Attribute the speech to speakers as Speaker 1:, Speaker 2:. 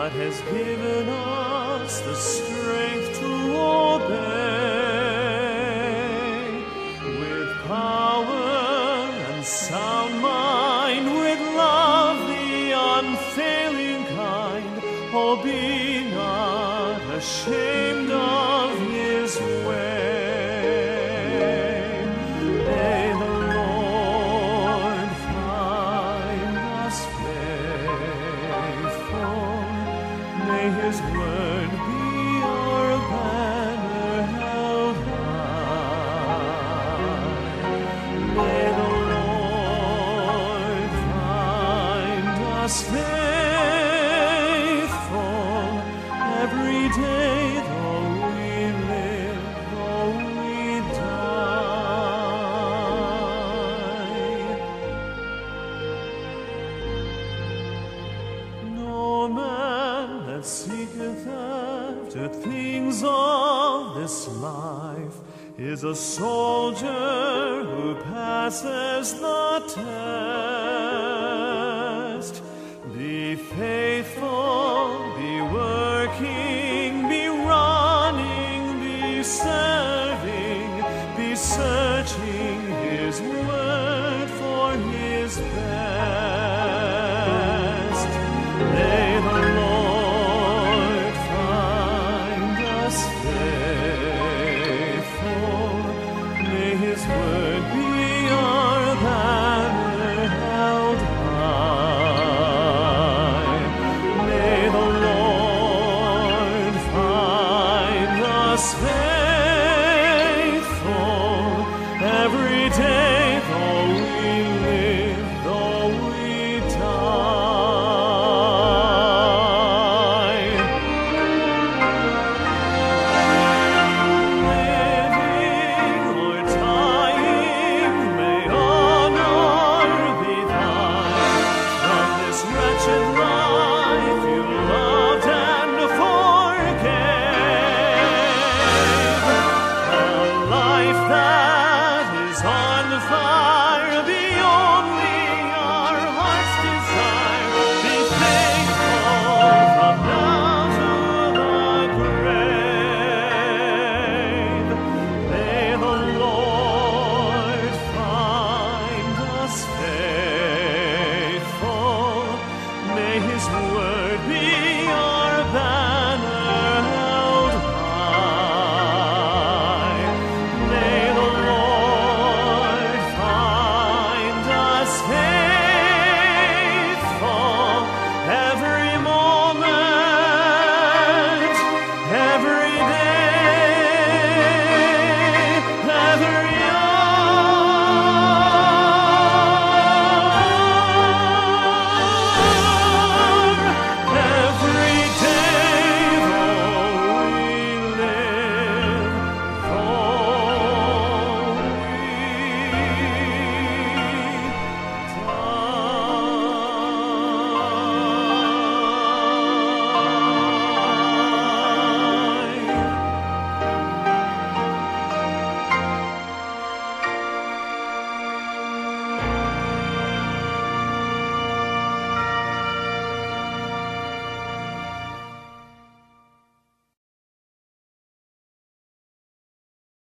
Speaker 1: that has given us the strength to obey, with power and sound mind, with love the unfailing kind, oh, be not ashamed of his way. May the Lord find us faithful. May his word be our banner held high. May the Lord find us faithful every day, though we live, though we die. No man that seeketh after things of this life is a soldier who passes the test.